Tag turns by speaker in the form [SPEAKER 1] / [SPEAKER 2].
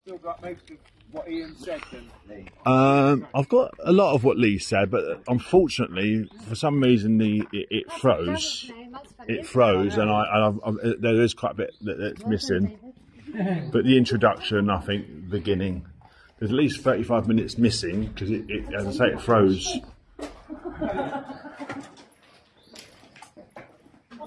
[SPEAKER 1] still got most of what Ian said then?
[SPEAKER 2] I've got a lot of what Lee said, but unfortunately, for some reason, it froze. It froze, and there is quite a bit that's missing. But the introduction, I think, beginning, there's at least 35 minutes missing because as I say, it froze.